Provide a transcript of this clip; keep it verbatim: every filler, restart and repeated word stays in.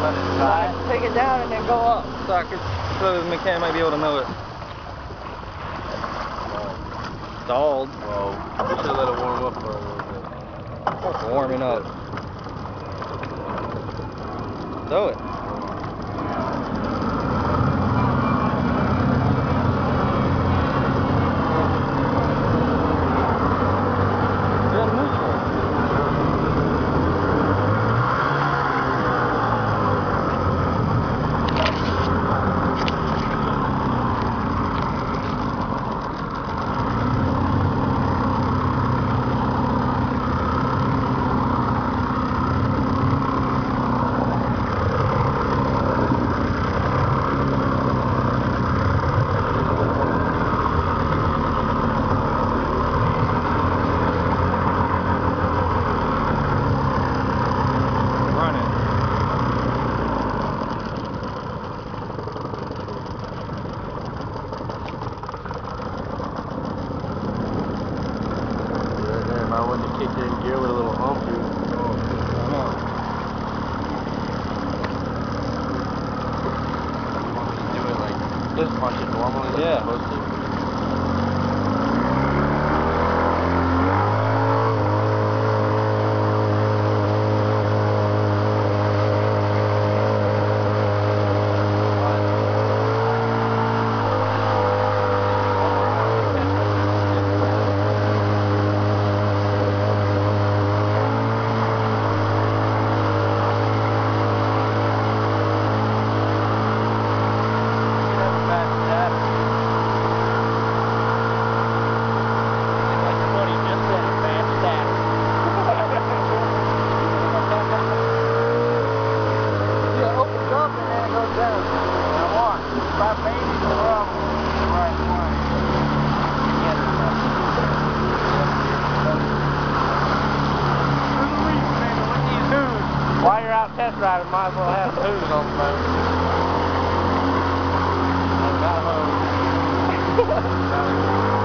let it dry. So take it down and then go up. So I could, so the mechanic might be able to know it. Stalled. Well, we should let it warm up for a little bit. It's warming up. Throw it. I wouldn't have kicked it in gear with a little hump, dude. Oh, I know. You want me to do it like, just punch it normally like yeah. you're supposed to? While you're out test driving, might as well have the hose on the boat. I've got a hose.